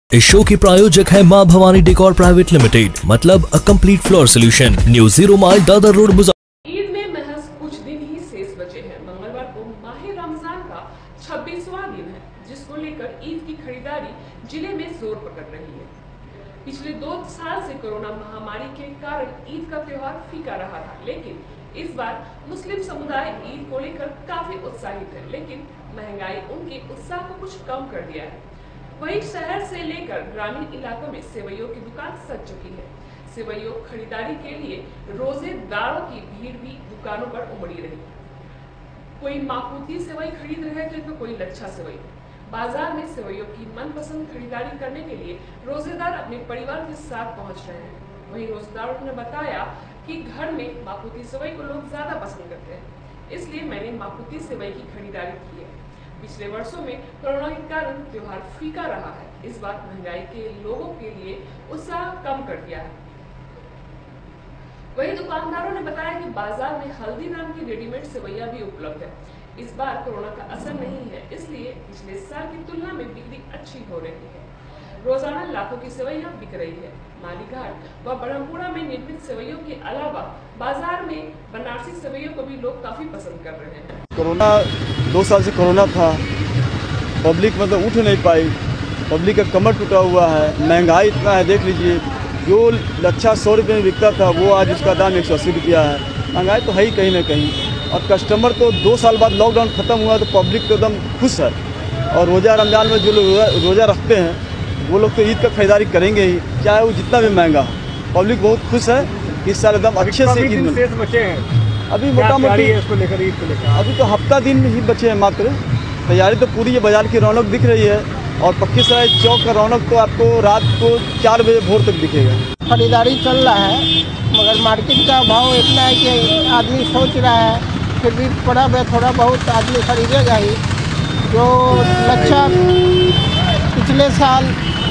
इस शो के प्रायोजक है मां भवानी डेकोर प्राइवेट लिमिटेड, मतलब a complete floor solution, new 0 mile Dadar road Muzaffarpur. Eid में महज कुछ दिन ही शेष बचे हैं। मंगलवार को माह रमजान का 26वां दिन है, जिसको लेकर ईद की खरीदारी जिले में जोर पकड़ रही है। पिछले 2 साल से कोरोना महामारी के कारण ईद का त्योहार फीका रहा था, लेकिन इस बार मुस्लिम समुदाय ईद को लेकर काफी उत्साहित है, लेकिन महंगाई उनके उत्साह को कुछ कम कर दिया है। वहीं शहर से लेकर ग्रामीण इलाकों में सेवइयों की दुकान सज चुकी है। सेवइयों खरीदारी के लिए रोजेदारों की भीड़ भी दुकानों पर उमड़ी रही। कोई मापूती सेवई खरीद रहे थे तो कोई लच्छा सेवई। बाजार में सेवइयों की मनपसंद खरीदारी करने के लिए रोजेदार अपने परिवार के साथ पहुंच रहे हैं। वहीं रोजेदारों ने बताया कि घर में मापूती सेवई को लोग ज्यादा पसंद करते हैं, इसलिए मैंने मापूती सेवई की खरीदारी की है। पिछले वर्षों में कोरोना के कारण त्योहार फीका रहा है। इस बार महंगाई के लोगों के लिए उत्साह कम कर दिया है। वहीं दुकानदारों ने बताया कि बाजार में हल्दी नाम की रेडीमेड सेवइयां भी उपलब्ध है। इस बार कोरोना का असर नहीं है, इसलिए पिछले साल की तुलना में बिक्री अच्छी हो रही है। रोजाना लाखों की सेवइयां बिक रही है। मालीघाट व ब्रह्मपुरा में निर्मित सेवइयों के अलावा बाजार में बनारसी सेवइयों को भी लोग काफी पसंद कर रहे हैं। कोरोना 2 साल से कोरोना था, पब्लिक मतलब उठ नहीं पाई, पब्लिक का कमर टूटा हुआ है। महंगाई इतना है, देख लीजिए, जो लच्छा 100 रुपये में बिकता था वो आज उसका दाम 180 रुपया है। महंगाई तो है ही कहीं ना कहीं। और कस्टमर तो 2 साल बाद लॉकडाउन ख़त्म हुआ तो पब्लिक तो एकदम खुश है। और रोज़ा रमजान में जो लोग रोज़ा रखते हैं वो लोग तो ईद का खरीदारी करेंगे ही, चाहे वो जितना भी महंगा हो। पब्लिक बहुत खुश है, इस साल एकदम अच्छे से ईद में बचे हैं। अभी मोटा मोटी इसको लेकर ईद को लेकर अभी तो हफ्ता दिन ही बचे हैं मात्र। तैयारी तो पूरी है, बाजार की रौनक दिख रही है। और पक्की सराय चौक का रौनक तो आपको रात को 4 बजे भोर तक दिखेगा। खरीदारी चल रहा है, मगर मार्केट का भाव इतना है कि आदमी सोच रहा है, फिर भी पड़ा है थोड़ा बहुत आदमी खरीदेगा ही। जो लच्छा पिछले साल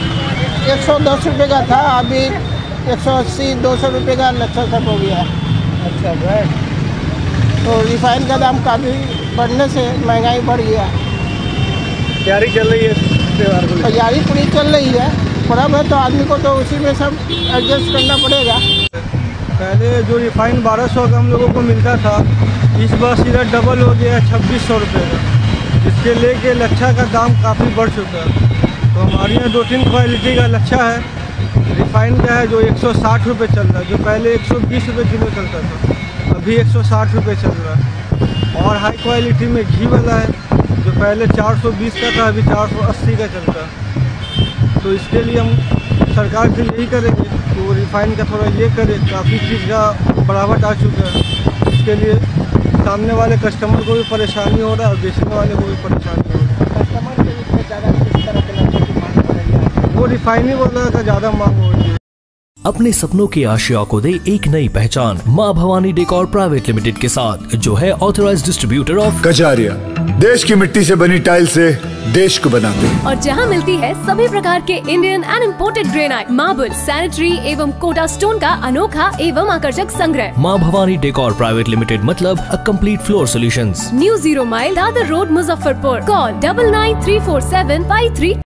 110 रुपये का था, अभी 180-200 रुपये का लच्छा सब हो गया है। अच्छा है। तो रिफाइन का दाम काफ़ी बढ़ने से महंगाई बढ़ गया। तैयारी चल रही है त्योहार को, तैयारी पूरी चल रही है। पर्व है तो आदमी को तो उसी में सब एडजस्ट करना पड़ेगा। पहले जो रिफाइन 1200 का हम लोगों को मिलता था, इस बार सीधा डबल हो गया 2600 रुपये का। इसके लेके लच्छा का दाम काफ़ी बढ़ चुका है। तो हमारे यहाँ 2-3 क्वालिटी का लच्छा है। रिफाइन का है जो 160 रुपये चल रहा है, जो पहले 120 रुपये किलो चलता था, अभी 160 रुपये चल रहा है। और हाई क्वालिटी में घी वाला है, जो पहले 420 का था, अभी 480 का चलता है। तो इसके लिए हम सरकार से यही करेंगे कि वो रिफाइन का थोड़ा ये करे। काफ़ी चीज़ का बढ़ावट आ चुका है, इसके लिए सामने वाले कस्टमर को भी परेशानी हो रहा है और बेचने वाले को भी परेशानी हो रही है। कस्टमर के लिए ज़्यादा किस तरह के लच्छे की मांग हो रही है? वो रिफाइनी वाला का ज़्यादा मांग हो रही है। अपने सपनों की आशिया को दे एक नई पहचान मां भवानी डेकोर प्राइवेट लिमिटेड के साथ, जो है ऑथराइज्ड डिस्ट्रीब्यूटर ऑफ कजारिया। देश की मिट्टी से बनी टाइल से देश को बनाते हैं। और जहां मिलती है सभी प्रकार के Indian and imported granite, marble, sanitary एवं कोटा स्टोन का अनोखा एवं आकर्षक संग्रह। मां भवानी डेकोर प्राइवेट लिमिटेड, मतलब a complete floor solution, new 0 mile Dadar road Muzaffarpur. Call 99347553